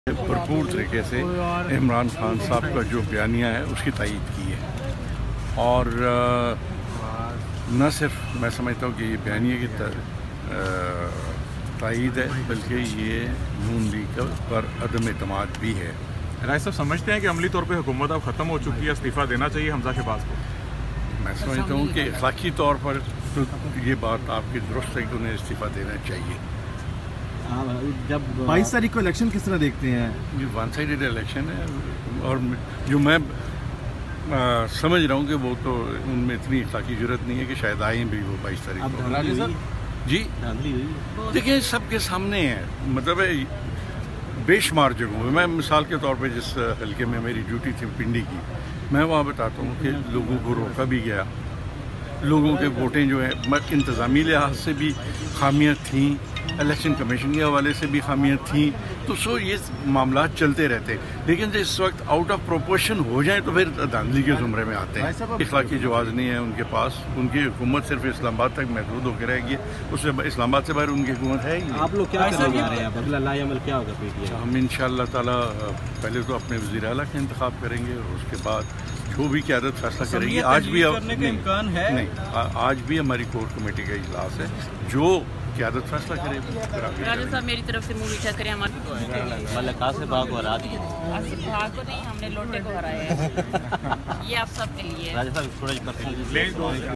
بھرپور طریقے سے عمران خان صاحب کا جو بیانیہ ہے اس کی تائید کی ہے، اور نہ صرف میں سمجھتا ہوں کہ یہ بیانیے کی تائید ہے بلکہ یہ نون لیگ پر عدم اعتماد بھی ہے۔ رائے صاحب سمجھتے ہیں کہ عملی طور پہ حکومت اب ختم ہو چکی ہے، استعفیٰ دینا چاہیے حمزہ شہباز کو؟ میں سمجھتا ہوں کہ اخلاقی طور پر تو یہ بات آپ کی درست ہے کہ انہیں استعفیٰ دینا چاہیے۔ جب 22 تاریخ کو الیکشن کس طرح دیکھتے ہیں؟ یہ ون سائیڈڈ الیکشن ہے، اور جو میں سمجھ رہا ہوں کہ وہ تو ان میں اتنی اخلاقی جرت نہیں ہے کہ شاید آئیں بھی وہ 22 تاریخ کو۔ جی دیکھیں سب کے سامنے ہے، مطلب بے شمار جگہوں میں مثال کے طور پہ جس حلقے میں میری ڈیوٹی تھی پنڈی کی، میں وہاں بتاتا ہوں کہ لوگوں کو روکا بھی گیا، لوگوں کے ووٹیں جو ہیں انتظامی لحاظ سے بھی خامیاں تھیں، الیکشن کمیشن کے حوالے سے بھی خامیاں تھیں، تو یہ معاملات چلتے رہتے، لیکن جب اس وقت آؤٹ آف پروپورشن ہو جائیں تو پھر دھاندلی کے زمرے میں آتے ہیں۔ اخلاقی جواز نہیں ہے ان کے پاس، ان کی حکومت صرف اسلام آباد تک محدود ہو کے رہ گئی ہے، اس سے اسلام آباد سے باہر ان کی حکومت ہے ہی نہیں۔ آپ لوگ کیا کرنے جا رہے ہیں؟ اگلا لائی عمل کیا ہوگا پی ٹی آئی؟ ہم انشاءاللہ تعالی پہلے تو اپنے وزیر اعلیٰ کا انتخاب کریں گے، اور اس کے بعد جو بھی قیادت فیصلہ کرے گی۔ آج بھی ہماری کور کمیٹی کا اجلاس ہے، جو قیادت فیصلہ کرے گی۔ راجہ صاحب میری طرف سے منہ میٹھا کریں، ملکہ سے باغ کو ہرا دیے، بھاگ کو نہیں، ہم نے لوٹے کو ہرایا ہے، یہ آپ سب کے لیے۔ راجہ صاحب تھوڑا